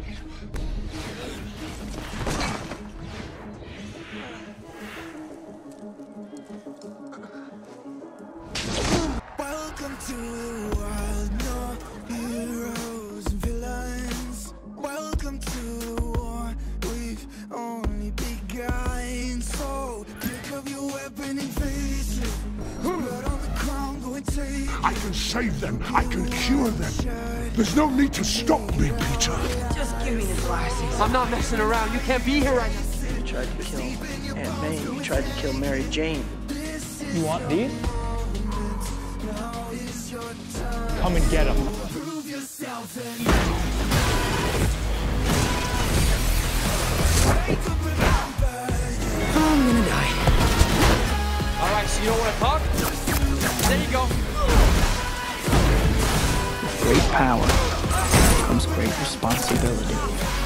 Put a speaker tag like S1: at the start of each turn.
S1: Welcome to the world, no heroes and villains. Welcome to the war, we've only begun. So pick up your weapon and face it. Blood on the ground, go and take it.
S2: I can save them, I can cure them. There's no need to stop me, Peter.
S3: Just give me the glasses. I'm not messing around. You can't be here right now.
S4: You tried to kill Aunt May. You tried to kill Mary Jane.
S5: You want these? Come and get them.
S3: I'm gonna die. All right, so you don't want to talk? There you go.
S4: With great power comes great responsibility.